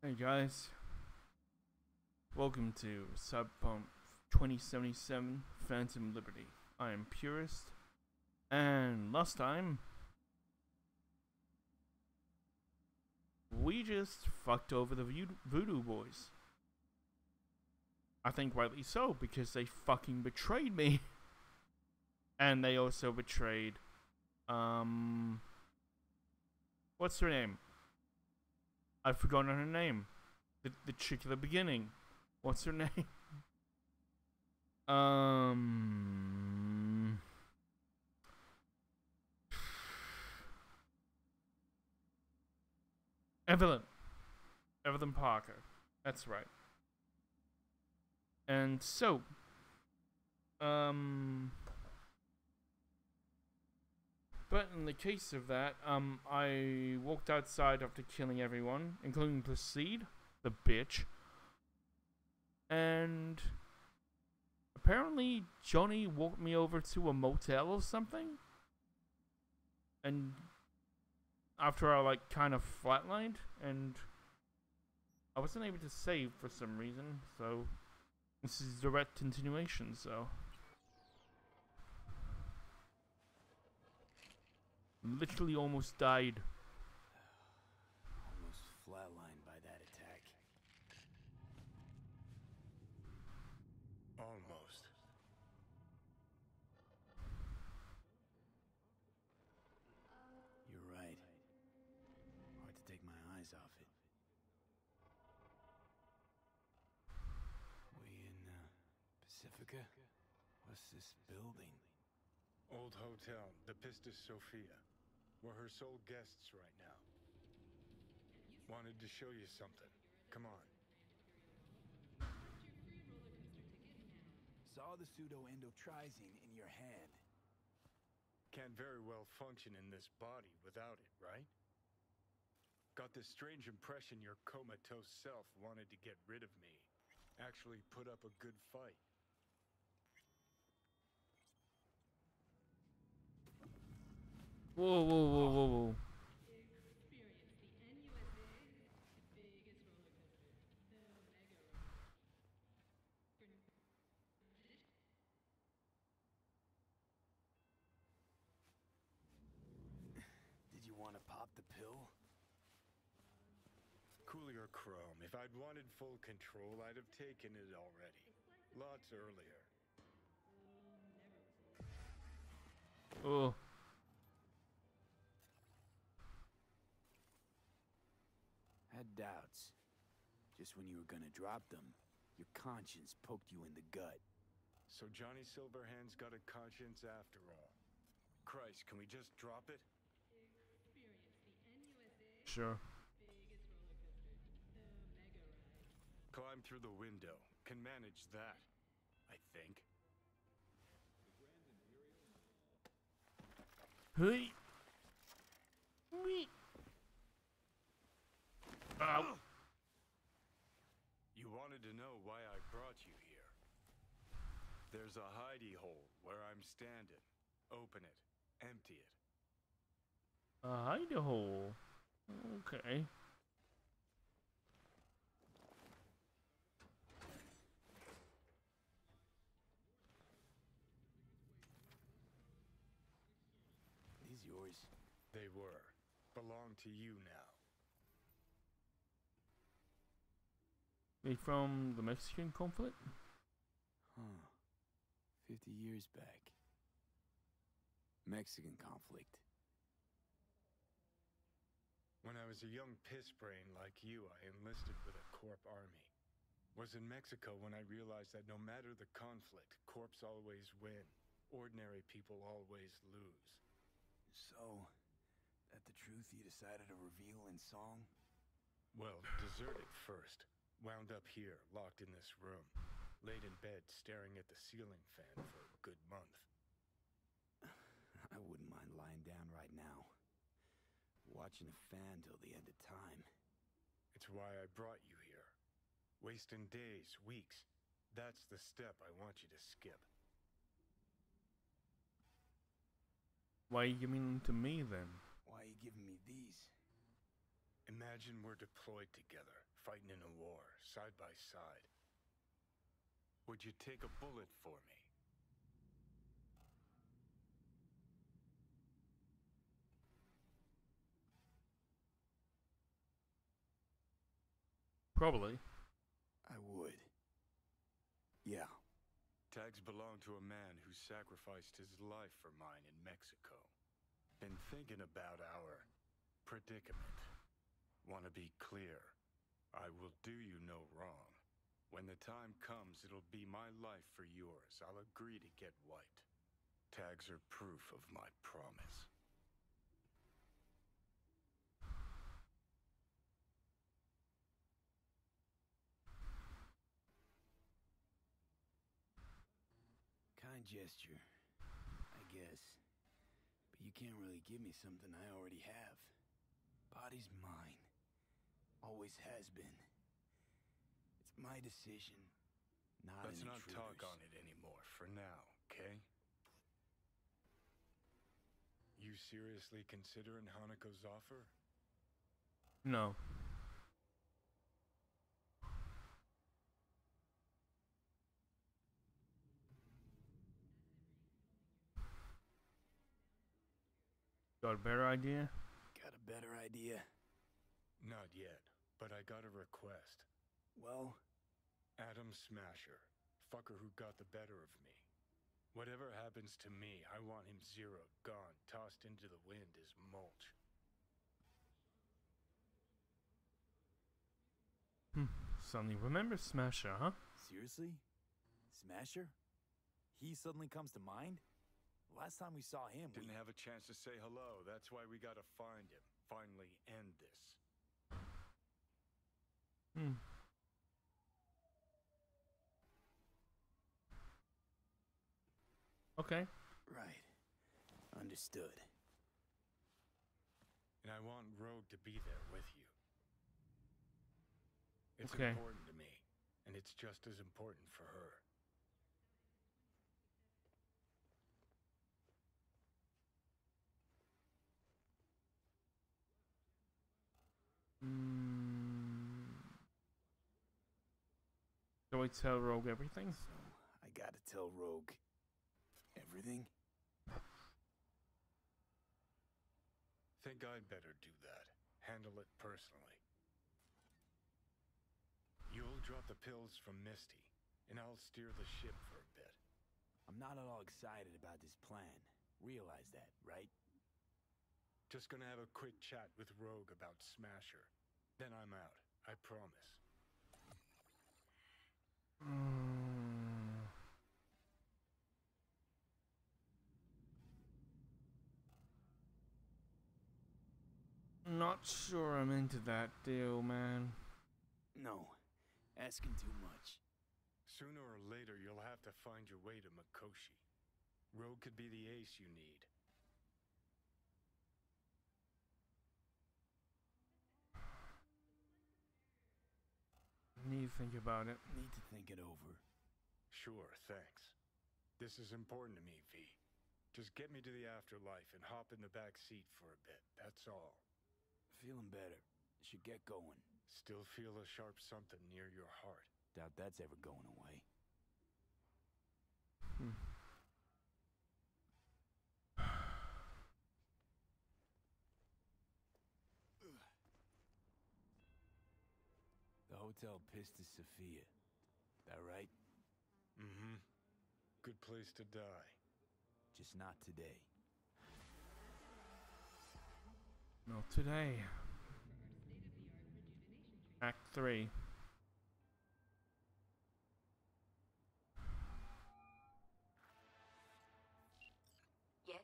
Hey guys, welcome to Cyberpunk 2077 Phantom Liberty. I am Purist, and last time we just fucked over the Voodoo Boys. I think rightly so, because they fucking betrayed me. And they also betrayed, what's her name? I've forgotten her name. The chick at the beginning. What's her name? Evelyn. Evelyn Parker. That's right. And so, but in the case of that, I walked outside after killing everyone, including Placide, the bitch. And apparently Johnny walked me over to a motel or something. And after I kind of flatlined, and I wasn't able to save for some reason, so this is direct continuation, so literally almost died. Almost flatlined by that attack. Almost. You're right. Hard to take my eyes off it. We in, Pacifica? What's this building? Old hotel, the Pistis Sophia. We're her sole guests right now. Wanted to show you something. Come on. Saw the pseudo-endotrizine in your hand. Can't very well function in this body without it, right? Got this strange impression your comatose self wanted to get rid of me. Actually put up a good fight. Whoa, whoa, whoa, whoa, whoa. Did you want to pop the pill? Coolier Chrome, if I'd wanted full control, I'd have taken it already. Lots earlier. Oh. Had doubts. Just when you were gonna drop them, your conscience poked you in the gut. So Johnny Silverhand's got a conscience after all. Christ, can we just drop it? Sure. Climb through the window. Can manage that, I think. Hey. Me. Ow. You wanted to know why I brought you here. There's a hidey hole where I'm standing. Open it. Empty it. A hidey hole. Okay. These yours? They were. Belong to you now. They from the Mexican conflict? Huh. 50 years back. Mexican conflict. When I was a young piss-brain like you, I enlisted with a Corp army. Was in Mexico when I realized that no matter the conflict, Corps always win. Ordinary people always lose. So, that the truth you decided to reveal in song? Well, deserted first. Wound up here, locked in this room. Laid in bed, staring at the ceiling fan for a good month. I wouldn't mind lying down right now. Watching a fan till the end of time. It's why I brought you here. Wasting days, weeks. That's the step I want you to skip. Why are you giving them to me then? Why are you giving me these? Imagine Imagine we're deployed together, fighting in a war, side by side. Would you take a bullet for me? Probably. I would. Yeah. Tags belong to a man who sacrificed his life for mine in Mexico. Been thinking about our predicament. Want to be clear. I will do you no wrong. When the time comes, it'll be my life for yours. I'll agree to get wiped. Tags are proof of my promise. Kind gesture, I guess. But you can't really give me something I already have. Body's mine. Always has been. It's my decision, not Let's an not intruder's. talk on it anymore for now, okay? You seriously considering Hanako's offer? No. Got a better idea? Got a better idea? Not yet, but I got a request. Well, Adam Smasher, fucker who got the better of me. Whatever happens to me, I want him zeroed, gone, tossed into the wind as mulch. Suddenly remember Smasher, huh? seriously? Smasher? He suddenly comes to mind? Last time we saw him, Didn't have a chance to say hello. That's why we gotta find him. Finally end this. Okay. Right. Understood. And I want Rogue to be there with you. It's Okay. important to me, and it's just as important for her. Do I tell Rogue everything? So, I gotta tell Rogue everything? Think I'd better do that. Handle it personally. You'll drop the pills from Misty, and I'll steer the ship for a bit. I'm not at all excited about this plan. Realize that, right? Just gonna have a quick chat with Rogue about Smasher. Then I'm out. I promise. Not sure I'm into that deal, man. No. Asking too much. Sooner or later, you'll have to find your way to Mikoshi. Rogue could be the ace you need. Need to think about it. Need to think it over. Sure, thanks. This is important to me, V. Just get me to the afterlife and hop in the back seat for a bit, that's all. Feeling better. Should get going. Still feel a sharp something near your heart. Doubt that's ever going away. The hotel Pistis Sophia. That right? Mm-hmm. Good place to die. Just not today. Not today. Act 3. Yes?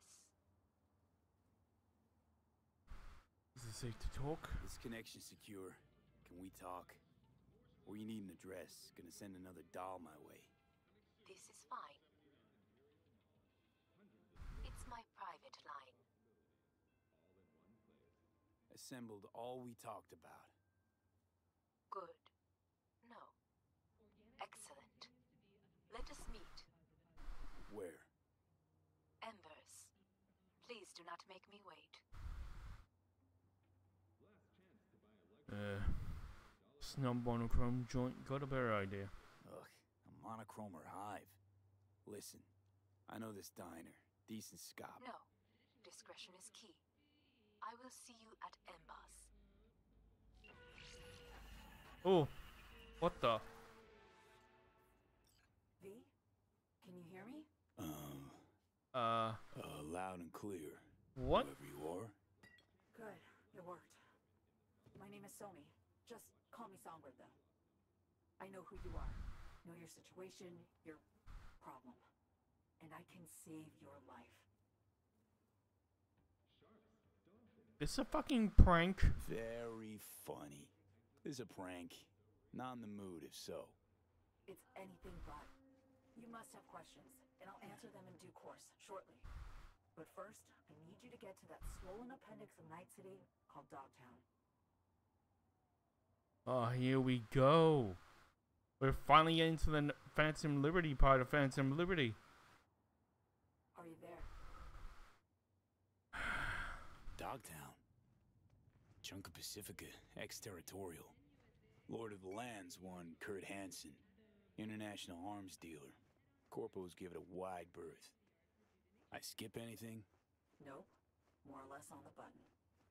Is it safe to talk? This connection's secure. Can we talk? Or you need an address. Gonna send another doll my way. This is fine. It's my private line. Assembled all we talked about. Good. No. Excellent. Let us meet. Where? Embers. Please do not make me wait. This non-monochrome joint got a better idea. Ugh, a monochrome or hive. Listen, I know this diner. Decent scop. No. Discretion is key. I will see you at Embers. Oh, what the? V? Can you hear me? Loud and clear. What? Whoever you are. Good. It worked. My name is Somi. Just call me Songbird, though. I know who you are. Know your situation, your problem. And I can save your life. This a fucking prank? Very funny. This is a prank. Not in the mood, if so. It's anything but. You must have questions, and I'll answer them in due course, shortly. But first, I need you to get to that swollen appendix of Night City called Dogtown. Oh, here we go. We're finally getting to the Phantom Liberty part of Phantom Liberty. Are you there? Dogtown. Chunk of Pacifica, ex-territorial. Lord of the Lands, one Kurt Hansen. International arms dealer. Corpos give it a wide berth. I skip anything? Nope. More or less on the button.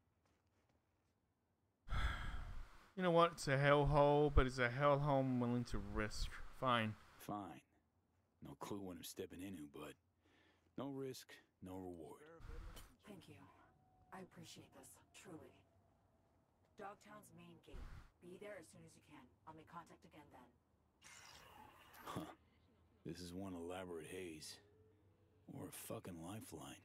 You know what? It's a hellhole, but it's a hellhole I'm willing to risk. Fine. Fine. No clue what I'm stepping into, but no risk, no reward. Thank you. I appreciate this, truly. Dogtown's main gate. Be there as soon as you can. I'll make contact again then. Huh. This is one elaborate haze. Or a fucking lifeline.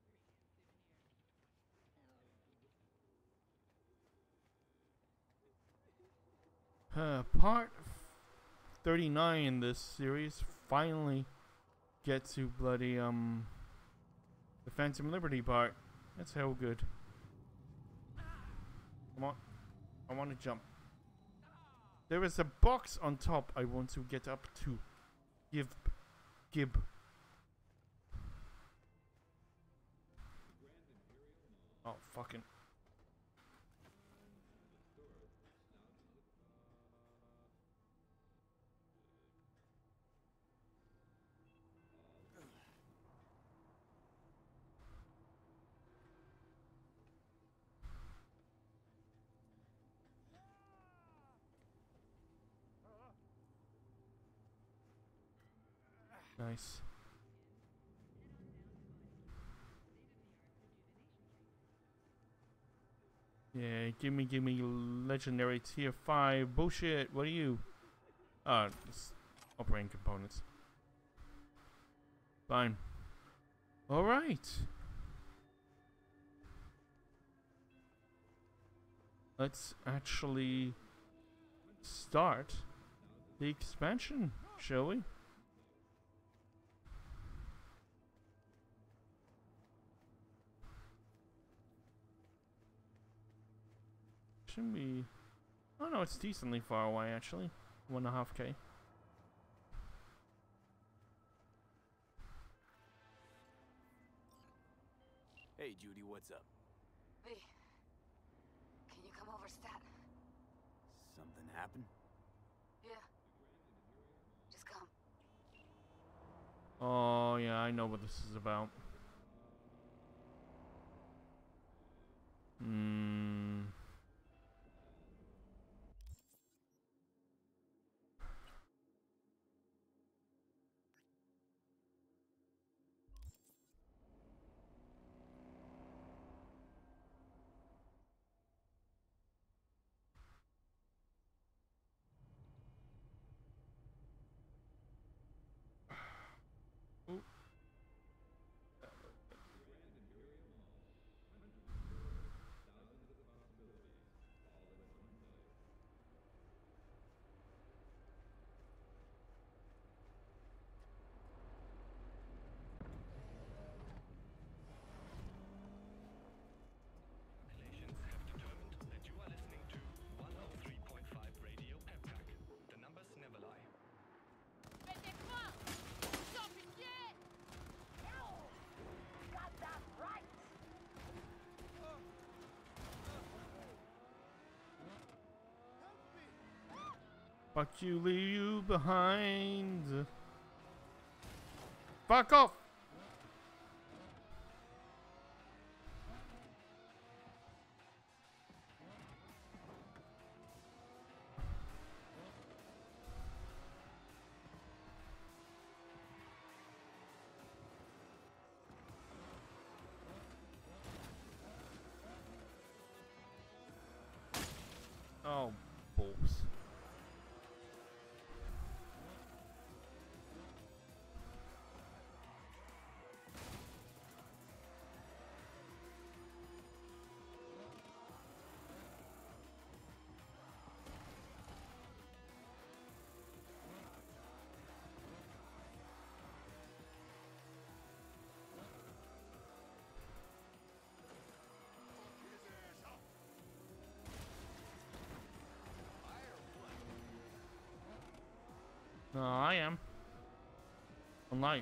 Part 39 in this series finally get to bloody the Phantom Liberty part. That's hell good. Come on. I want to jump. There is a box on top I want to get up to. Gib. Oh, fucking. Nice. Yeah, give me legendary tier 5 bullshit. What are you? It's operating components. Fine. All right. Let's actually start the expansion, shall we? Shouldn't be. Oh no, it's decently far away actually. 1.5K. Hey, Judy, what's up? V, can you come over stat? Something happened? Yeah. Just come. Oh yeah, I know what this is about. But you leave you behind. Fuck off! Oh, balls. No, I am. On life.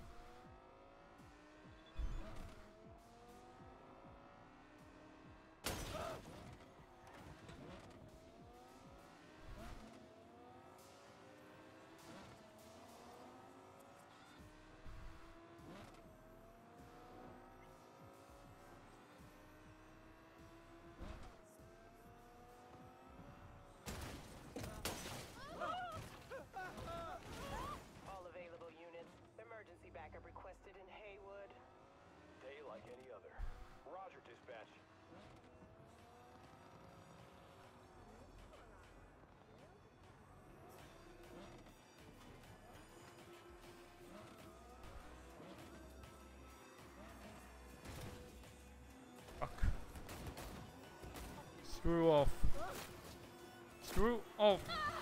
All available units. Emergency backup requested in Haywood. Day like any other. Roger, dispatch. Fuck. Screw off. Screw off.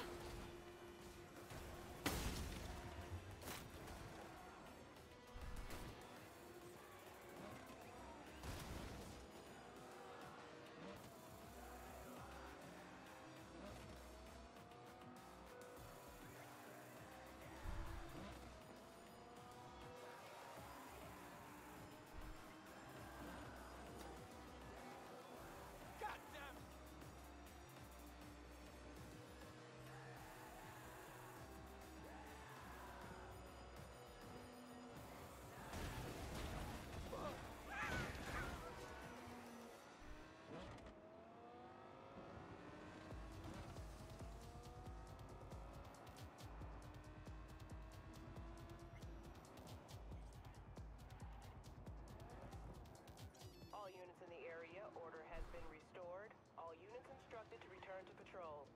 All units in the area, order has been restored. All units instructed to return to patrol.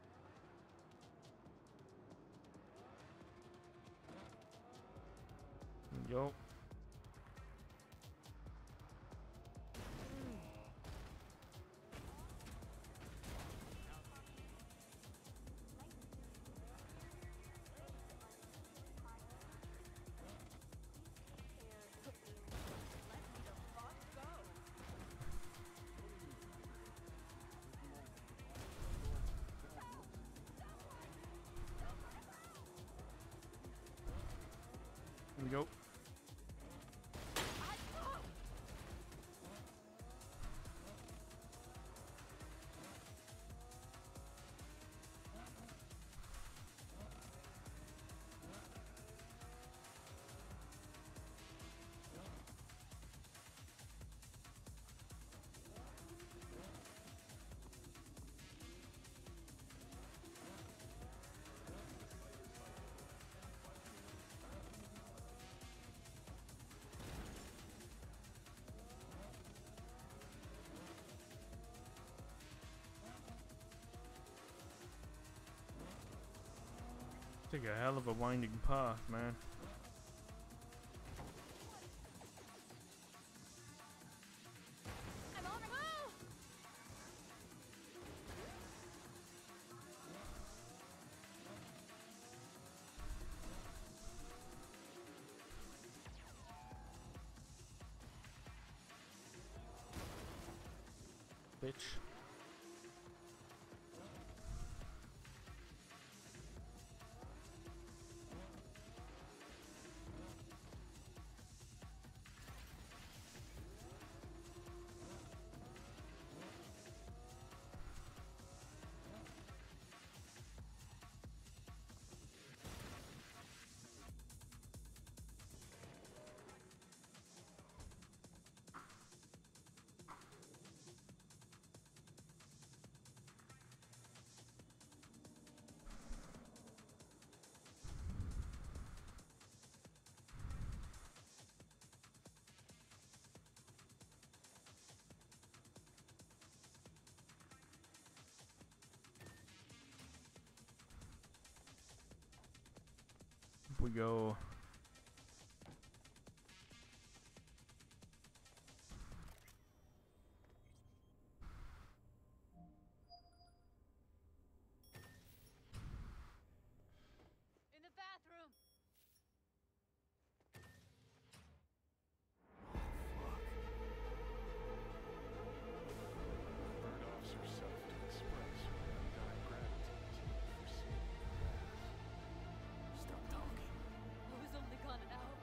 Yo. Here we go. Take a hell of a winding path, man. I'm on the move! Bitch. we go. In the bathroom. Bird offs herself to express her undying gratitude to you for saving her ass. Stop talking. I was only gone an hour.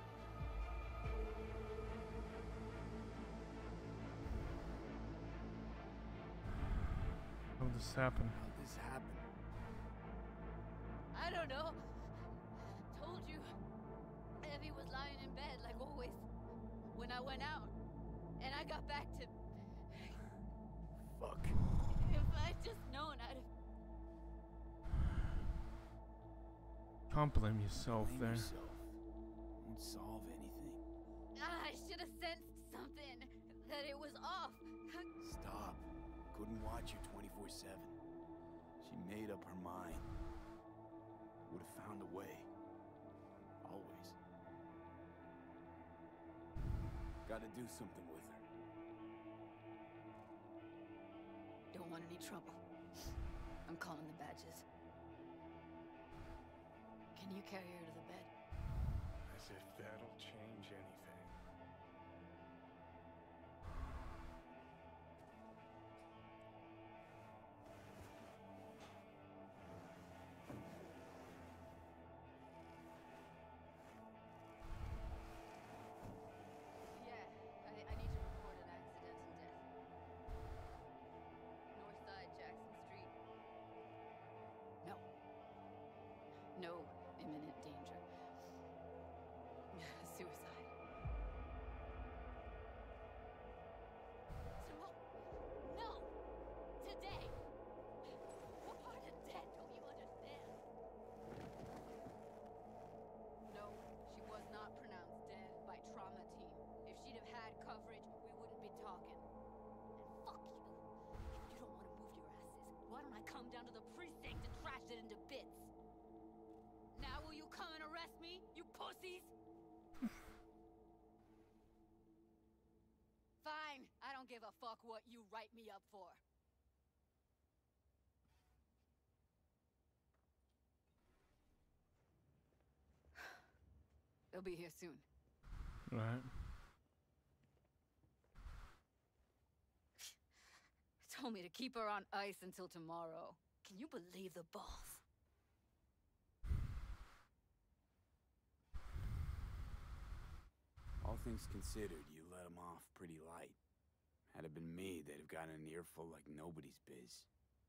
How did this happen? How'd this happen? I don't know. Told you. Evie was lying in bed like always. When I went out. And I got back to... Fuck. If I'd just known, I'd have... Can't blame yourself Blame there. yourself. Won't solve anything. I should have sensed something. That it was off. Stop. Couldn't watch you 24/7. She made up her mind. Would have found a way. Always. Gotta do something with her. Don't want any trouble. I'm calling the badges. Can you carry her to the bed? As if that'll change anything. Yeah, I need to report an accidental death. North side, Jackson Street. No. No imminent danger. Suicide. No! Today! What part of dead don't you understand? No, she was not pronounced dead by trauma team. If she'd have had coverage, we wouldn't be talking. And fuck you. If you don't want to move your asses, why don't I come down to the precinct and trash it into bits? Now will you come and arrest me, you pussies? Fine, I don't give a fuck what you write me up for. They'll be here soon. Right. Told me to keep her on ice until tomorrow. Can you believe the balls? All things considered, you let them off pretty light. Had it been me, they'd have gotten an earful like nobody's biz.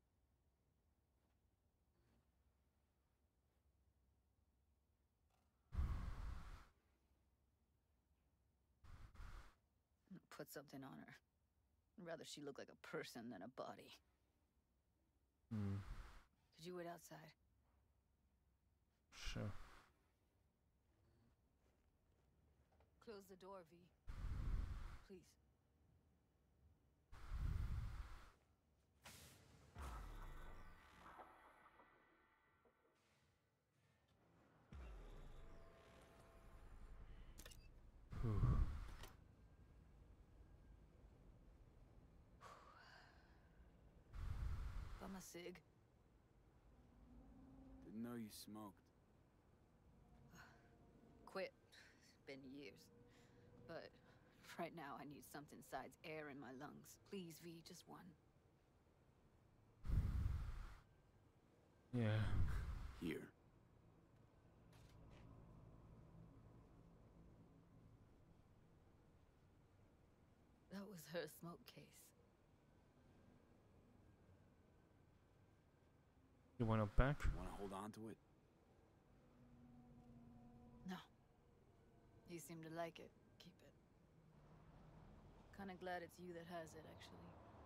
Put something on her. I'd rather she look like a person than a body. Hmm. Could you wait outside? Sure. Close the door, V. Please. Whew. Bum a cig. Didn't know you smoked. Quit. It's been years. But right now I need something besides air in my lungs. Please, V, just one. Yeah. Here. That was her smoke case. You want it back? Wanna hold on to it? No. You seem to like it. Keep it. Kinda glad it's you that has it, actually.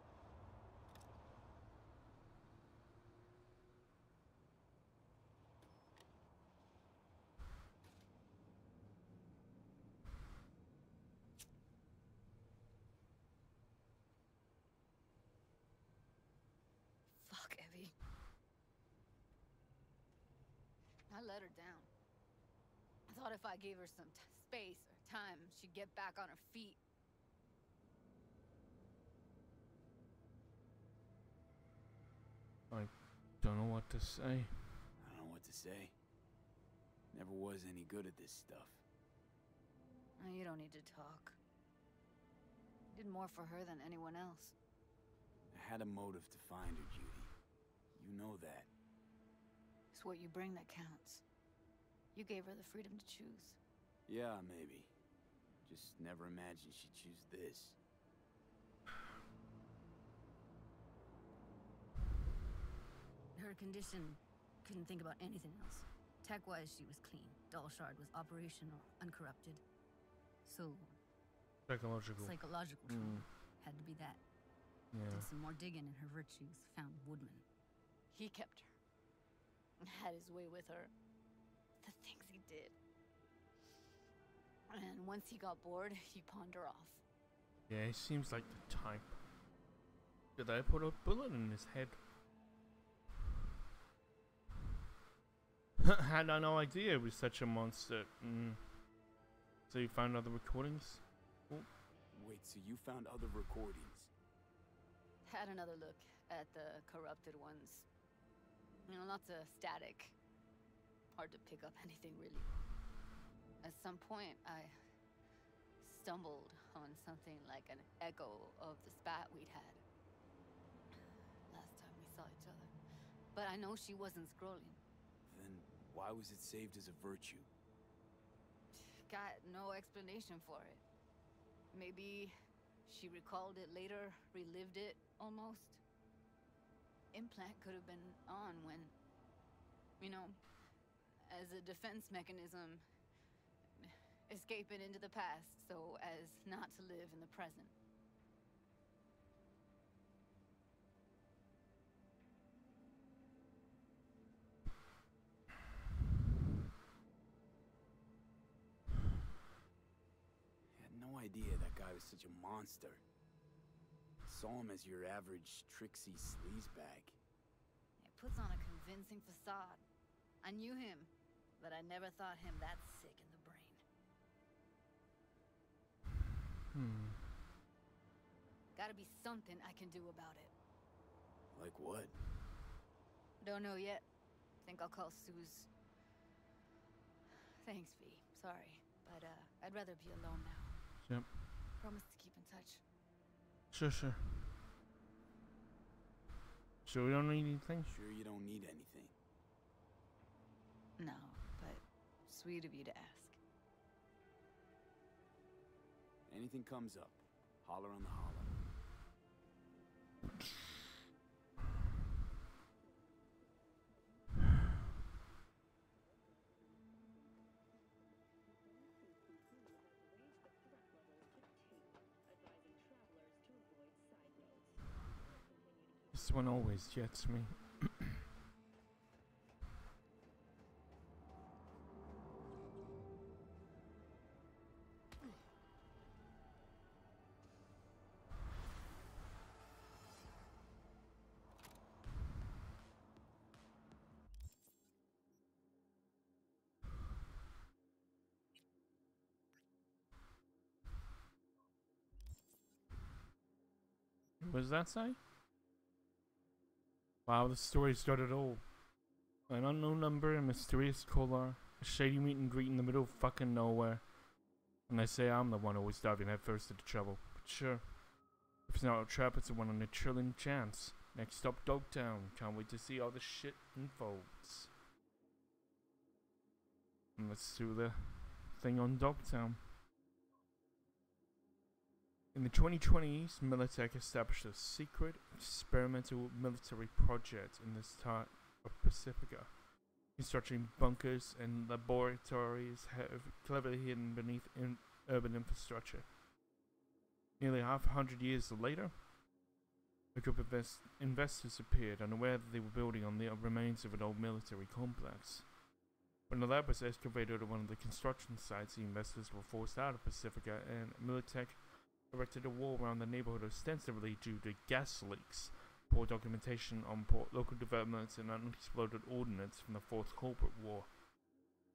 Fuck, Evie. I let her down. thought if I gave her some space or time, she'd get back on her feet. I don't know what to say. I don't know what to say. Never was any good at this stuff. Oh, you don't need to talk. You did more for her than anyone else. I had a motive to find her, Judy. You know that. It's what you bring that counts. You gave her the freedom to choose. Yeah, maybe. Just never imagined she'd choose this. Her condition, couldn't think about anything else. Tech-wise, she was clean. Doll Shard was operational, uncorrupted. So, Psychological. psychological trauma. Had to be that. Yeah. Did some more digging in her virtues, found Woodman. He kept her. Had his way with her. The things he did. And once he got bored, he pawned her off. Yeah, he seems like the type. Did I put a bullet in his head? Had I no idea it was such a monster. So you found other recordings? Wait, so you found other recordings? Had another look at the corrupted ones. You know, lots of static. Hard to pick up anything, really. At some point, I stumbled on something like an echo of the spat we'd had. Last time we saw each other. But I know she wasn't scrolling. Then why was it saved as a virtue? Got no explanation for it. Maybe she recalled it later, relived it, almost. Implant could have been on when, you know, as a defense mechanism, escaping into the past so as not to live in the present. No idea that guy was such a monster. Saw him as your average tricksy sleazebag. It puts on a convincing facade. I knew him, but I never thought him that sick in the brain. Gotta be something I can do about it. Like what? Don't know yet. Think I'll call Suze. Thanks, V. Sorry, but I'd rather be alone now. Yep. Promise to keep in touch. Sure. So we don't need anything? Sure you don't need anything. No, but sweet of you to ask. Anything comes up, holler on the hollow. This one always gets me. What does that say? Wow, the story started all. An unknown number, a mysterious caller, a shady meet and greet in the middle of fucking nowhere. And they say I'm the one always diving headfirst into trouble. But sure, if it's not a trap, it's a one in a trillion chance. Next stop, Dogtown. Can't wait to see all the shit unfolds. And let's do the thing on Dogtown. In the 2020s, Militech established a secret experimental military project in the start of Pacifica, constructing bunkers and laboratories cleverly hidden beneath urban infrastructure. Nearly 500 years later, a group of investors appeared, unaware that they were building on the remains of an old military complex. When the lab was excavated at one of the construction sites, the investors were forced out of Pacifica, and Militech erected a wall around the neighborhood ostensibly due to gas leaks, poor documentation on local developments, and unexploded ordnance from the Fourth Colbert War.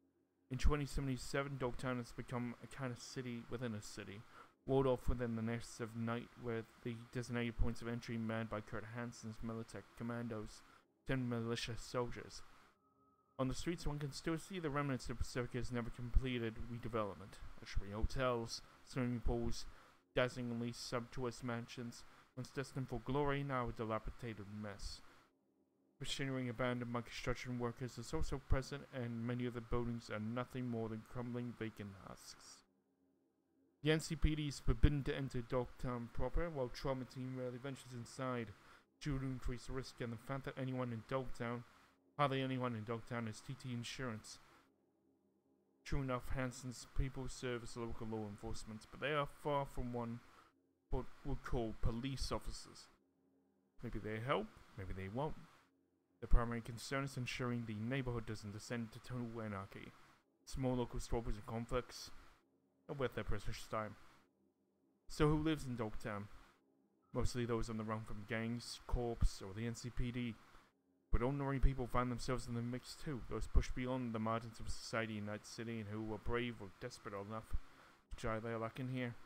In 2077, Dogtown has become a kind of city within a city, walled off within the nests of night, where the designated points of entry manned by Kurt Hansen's Militech commandos, 10 militia soldiers. On the streets, one can still see the remnants of Pacifica's never completed redevelopment. Luxury hotels, swimming pools, dazzlingly sumptuous mansions, once destined for glory, now a dilapidated mess. Machinery abandoned by construction workers is also present, and many of the buildings are nothing more than crumbling vacant husks. The NCPD is forbidden to enter Dogtown proper, while Trauma Team rarely ventures inside, due to increased risk and the fact that hardly anyone in Dogtown has TT insurance. True enough, Hansen's people serve as local law enforcement, but they are far from what we'll call police officers. Maybe they help, maybe they won't. Their primary concern is ensuring the neighborhood doesn't descend to total anarchy. Small local squabbles and conflicts are worth their precious time. So who lives in Dogtown? Mostly those on the run from gangs, corps, or the NCPD. But ordinary people find themselves in the mix too, those pushed beyond the margins of society in Night City and who are brave or desperate enough to try their luck in here.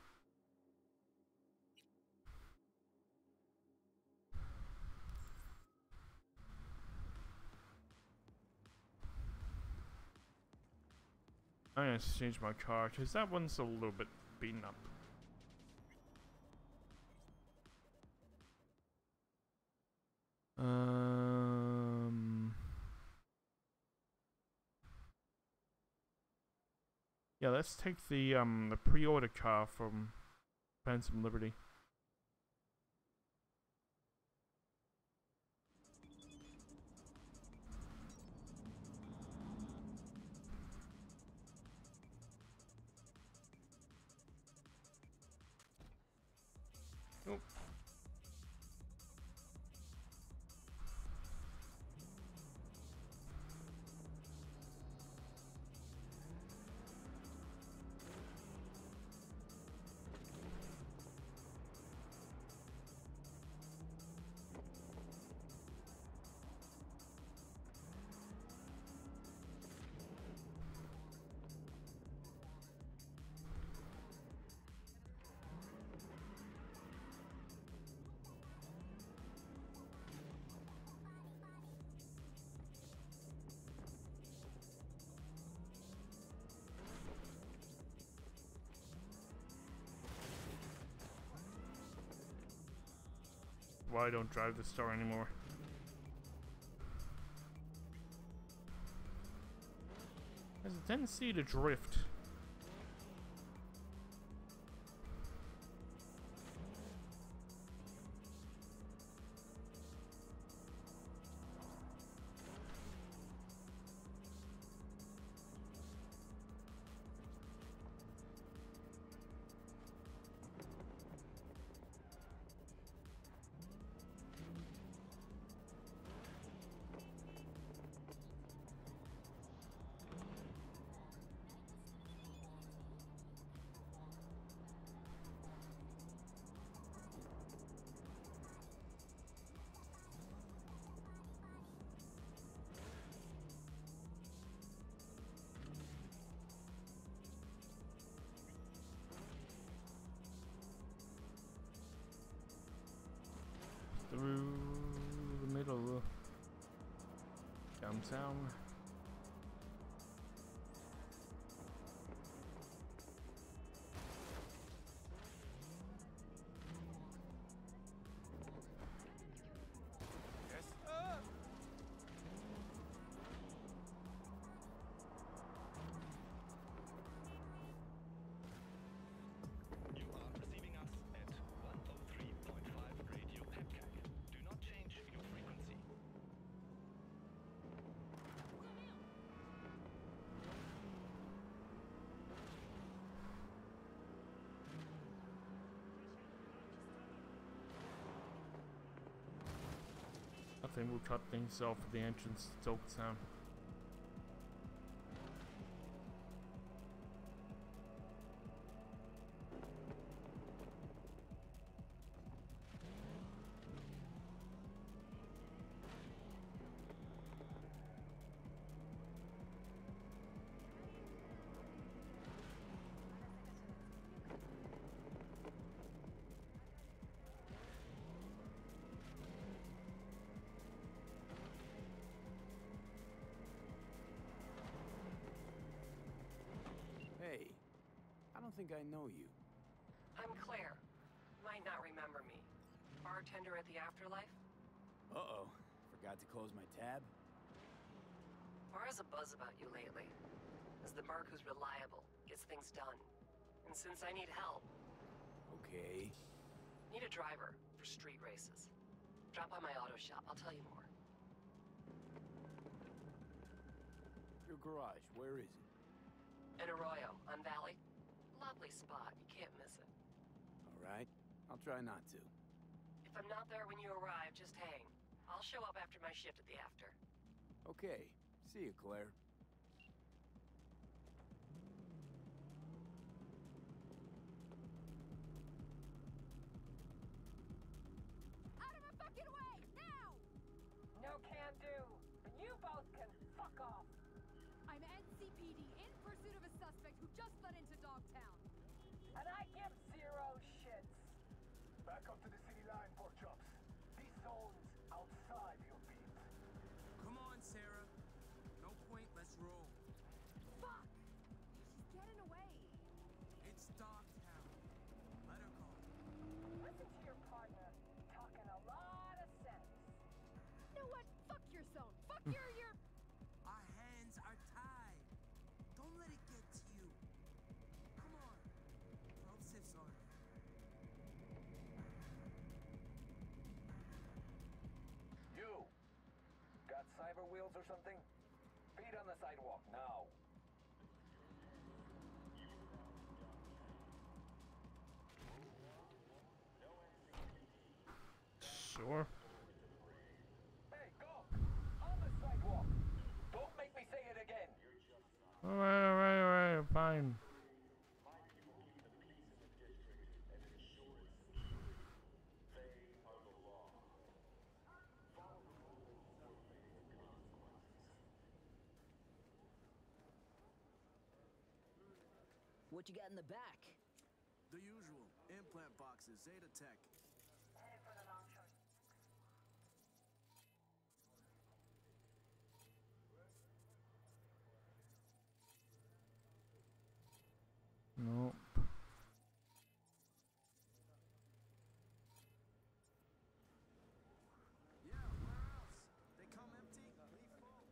I'm gonna change my car because that one's a little bit beaten up. Yeah, let's take the pre-order car from Phantom Liberty. Oh. Why I don't drive the store anymore. There's a tendency to drift. Through the middle downtown. I think we'll cut things off at the entrance to Dogtown. think I know you. I'm Claire. Might not remember me. Bartender at the Afterlife? Uh-oh. Forgot to close my tab? Bar has a buzz about you lately. As the merc who's reliable, gets things done. And since I need help, Okay. need a driver for street races. Drop by my auto shop, I'll tell you more. Your garage, where is it? In Arroyo, on Valley. Lovely spot, you can't miss it. Alright. I'll try not to. If I'm not there when you arrive, just hang. I'll show up after my shift at the after. Okay. See you, Claire. Out of my fucking way! Now! No can do. You both can fuck off. I'm NCPD in pursuit of a suspect who just fled into Dogtown. And I give zero shits. Back up to the city line, pork chops. This zone's outside your beat. Come on, Sarah. No point, let's roll. Fuck! She's getting away. It's Dogtown. Let her go. Listen to your partner. Talking a lot of sense. You know what? Fuck your zone. Fuck your... Our hands are tied. Don't let it get to you. Come on. 12 sips on it. You! Got cyber wheels or something? Feet on the sidewalk, now! Sure. Hey, go! On the sidewalk! Don't make me say it again! Alright, fine. What you got in the back? The usual. Implant boxes, Zeta Tech. Nope. Yeah, where else? They come empty, leave full.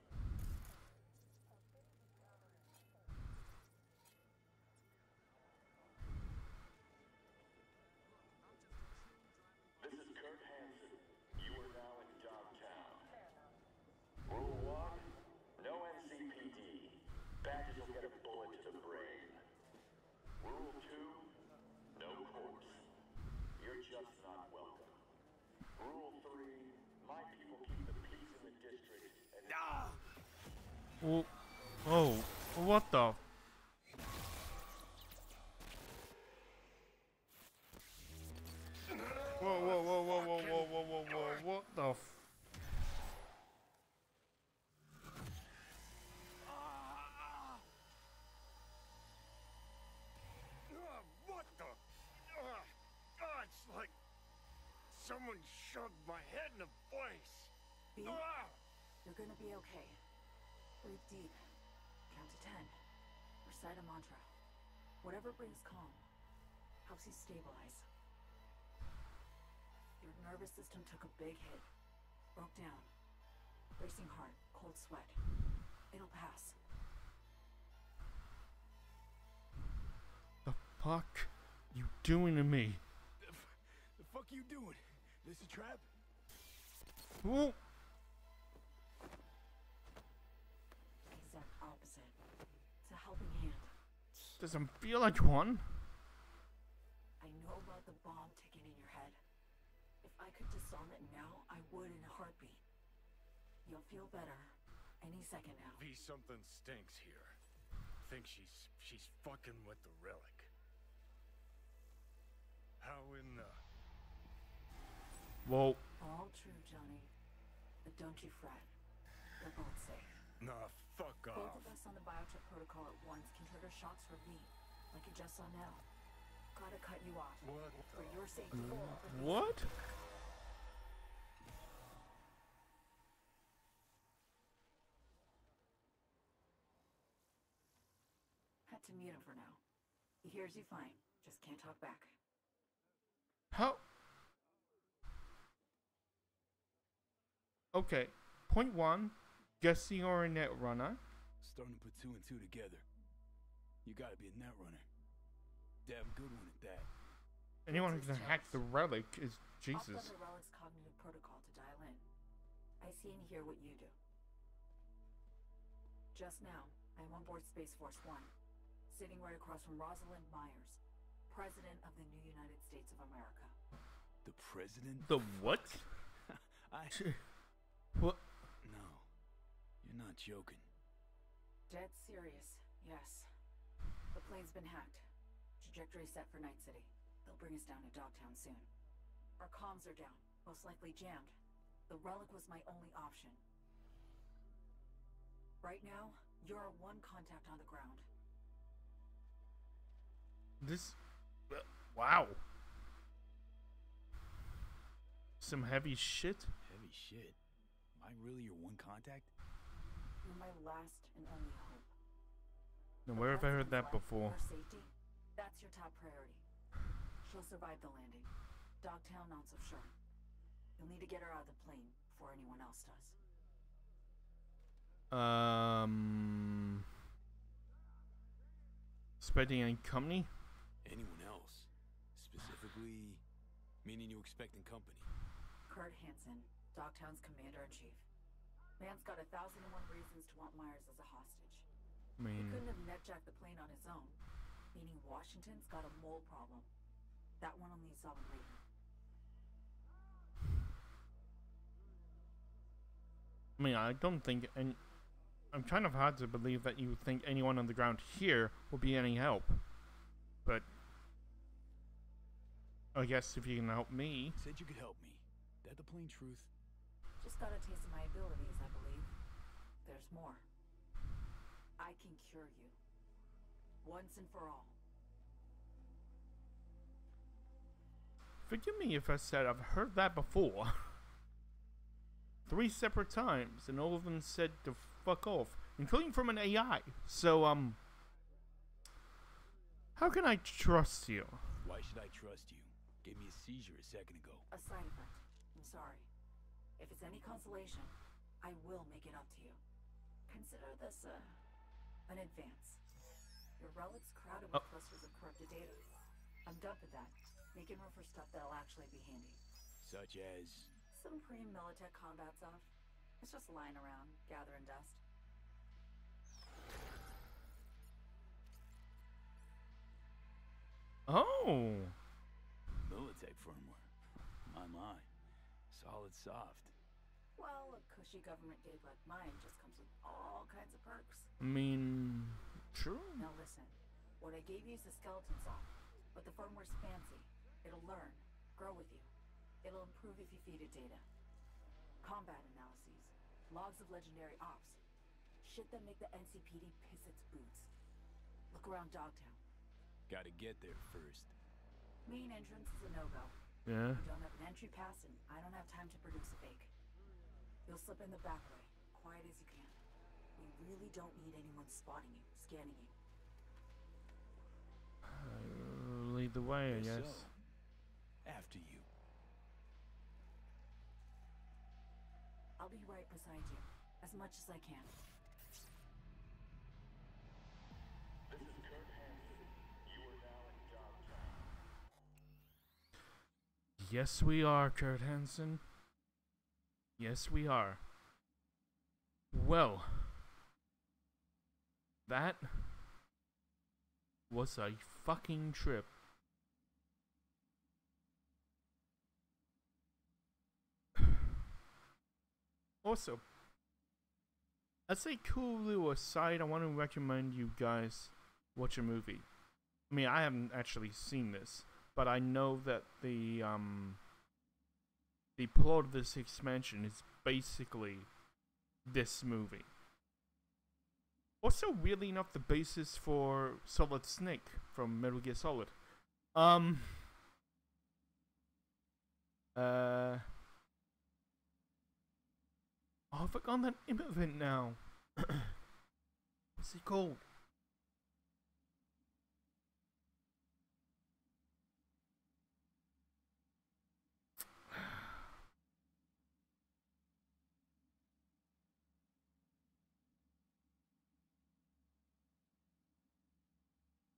This is Kurt Hansen. You are now in Dogtown. Rule 1, no NCPD. Badges will get a bullet to the brain. Rule 2, no corpse. You're just not welcome. Rule 3, my people keep the peace in the district and... Oh, oh, what the? Whoa, what the f? What the? It's like someone shoved my head in a place. B, you're gonna be okay. Breathe deep. Count to 10. Recite a mantra. Whatever brings calm. Helps you stabilize. Your nervous system took a big hit. Broke down. Racing heart. Cold sweat. It'll pass. The fuck you doing to me? The fuck you doing? This a trap? Whoa. Exact opposite. It's a helping hand. Doesn't feel like one. I know about the bomb ticking in your head. If I could disarm it now, I would in a heartbeat. You'll feel better any second now. V, something stinks here. Think she's fucking with the relic. How in the... Whoa. All true, Johnny. But don't you fret. They're both safe. Nah, fuck Both off. of us on the biochip protocol at once can trigger shocks for V, like you just saw now. Gotta cut you off. What For the... your safety. What? Had to mute him for now. He hears you fine, just can't talk back. How? Okay. Point one. Guessing you're a net runner. Starting to put two and two together. You gotta be a net runner. Damn good one at that. Anyone who can hack the relic is I'll Jesus. run the Relic's cognitive protocol to dial in. I see and hear what you do. Just now, I'm on board Space Force One, sitting right across from Rosalind Myers, President of the new United States of America. The president? The what? What? No. You're not joking. Dead serious, yes. The plane's been hacked. Trajectory set for Night City. They'll bring us down to Dogtown soon. Our comms are down, most likely jammed. The relic was my only option. Right now, you're our one contact on the ground. This. Wow. Some heavy shit. Heavy shit. Am I really your one contact? You're my last and only hope. Now, where have I heard that before? Her safety, that's your top priority. She'll survive the landing. Dogtown, not so sure. You'll need to get her out of the plane before anyone else does. Expecting any company? Anyone else? Specifically, meaning you expecting company? Kurt Hansen, Dogtown's commander-in-chief. Man's got 1,001 reasons to want Myers as a hostage. I He mean, couldn't have netjacked the plane on his own, meaning Washington's got a mole problem. That one will need solving later. I mean, I don't think, and I'm kind of hard to believe that you think anyone on the ground here will be any help. But I guess if you can help me. Said you could help me. That the plain truth? Just got a taste of my abilities, I believe. There's more. I can cure you. Once and for all. Forgive me if I said I've heard that before. 3 separate times, and all of them said to fuck off, including from an AI. So, how can I trust you? Why should I trust you? Gave me a seizure a second ago. A side effect. I'm sorry. If it's any consolation, I will make it up to you. Consider this, an advance. Your relic's crowded with clusters of corrupted data. I'm dumping that, making room for stuff that'll actually be handy. Such as? Some pre-Militech combat stuff. It's just lying around, gathering dust. Oh! Militech firmware. My. Solid soft. Well, a cushy government gig like mine just comes with all kinds of perks. I mean, true. Now listen, what I gave you is the skeleton saw, but the firmware's fancy. It'll learn, grow with you. It'll improve if you feed it data. Combat analyses, logs of legendary ops. Shit that make the NCPD piss its boots. Look around Dogtown. Gotta get there first. Main entrance is a no-go. Yeah. You don't have an entry pass, and I don't have time to produce a fake. You'll slip in the back way, quiet as you can. We really don't need anyone spotting you, scanning you. Lead the way, I Guess guess. so. After you. I'll be right beside you, as much as I can. This is Kurt Hansen. You are now in Dogtown. Yes, we are, Kurt Hansen. Yes, we are. Well, that was a fucking trip. Also, as a cool little aside, I want to recommend you guys watch a movie. I mean, I haven't actually seen this, but I know that the plot of this expansion is basically this movie. Also, weirdly enough, the basis for Solid Snake from Metal Gear Solid. Oh, I've forgotten that event now. What's it called?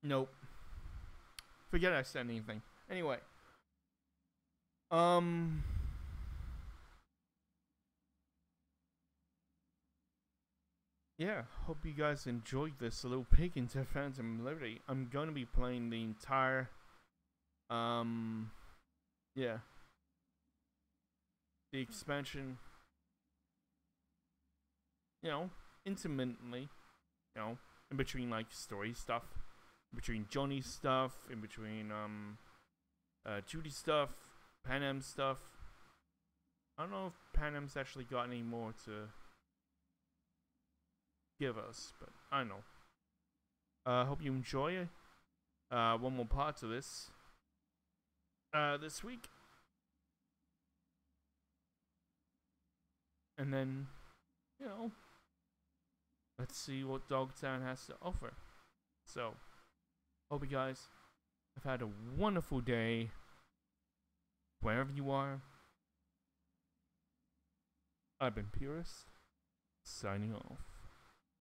Nope. Forget I said anything. Anyway. Yeah, hope you guys enjoyed this little peek into Phantom Liberty. I'm gonna be playing the entire, yeah, the expansion, you know, intermittently, you know, in between like story stuff, in between Johnny stuff, in between Judy stuff, Panem stuff. I don't know if Panem's actually got any more to give us, but I don't know. Hope you enjoy one more part to this this week, and then, you know, let's see what Dogtown has to offer. So, hope you guys have had a wonderful day wherever you are. I've been Purist, signing off.